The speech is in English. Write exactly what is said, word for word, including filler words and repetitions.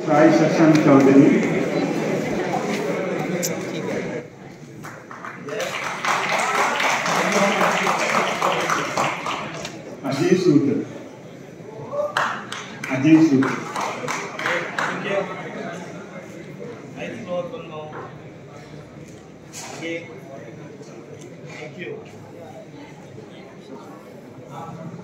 Sai Sashan Chaudhary, Ajay Suter, Ajay Suter. Nice note on now. Okay. Thank you.